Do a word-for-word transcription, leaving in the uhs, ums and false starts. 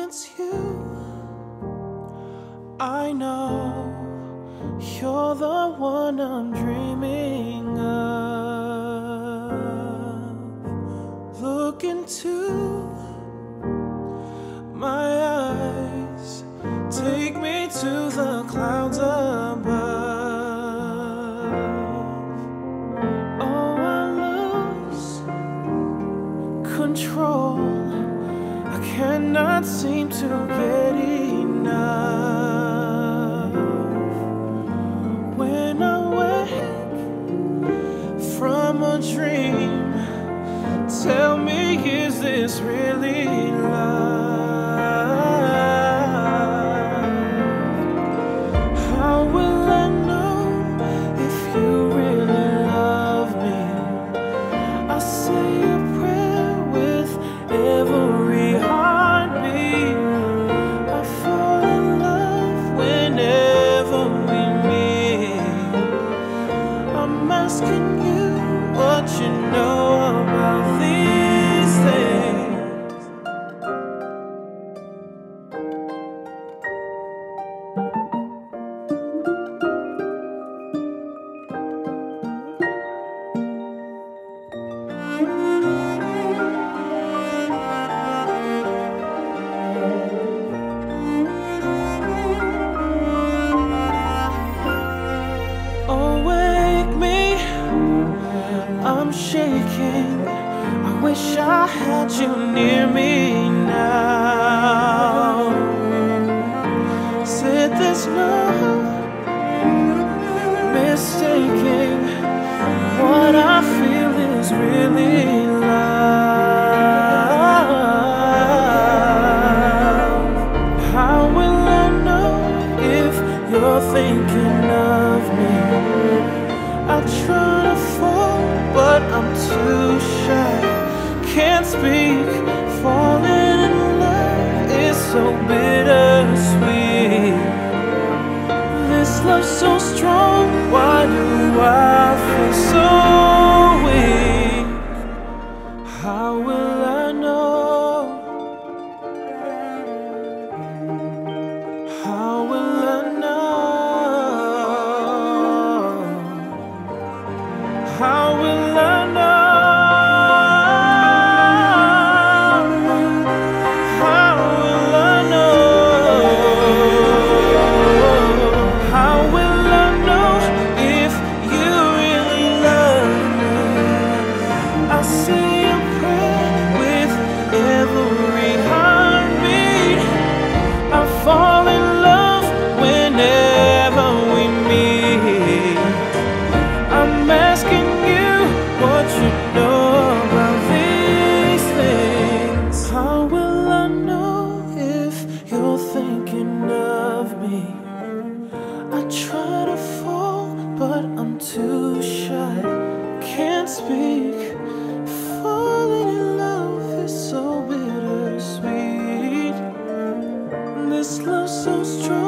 it's you, I know you're the one I'm dreaming of. Look into my eyes, take me to the clouds above. Oh, I lose control, I cannot seem to get enough. When I wake from a dream, tell me, is this really love? How will I know if you really love me? I say a prayer with every heartbeat. I fall in love whenever we meet. I'm asking you what you know about these things. Oh, wake me, I'm shaking. I wish I had you near me now. Said there's no mistaking what I feel is really love. How will I know if you're thinking of me? I try to fall, but I'm too shy. Can't speak, falling in love is so bittersweet. This love's so strong, why do I feel so weak? How will I know? How will I know? How will I know? How will I know? How will I know if you really love me? I say a prayer with every heartbeat. I fall in love whenever we meet. I'm asking you what you know about these things. How will I know if you're thinking of me? I try to fall, but I'm too shy. Can't speak. Falling in love is so bittersweet. This love's so strong.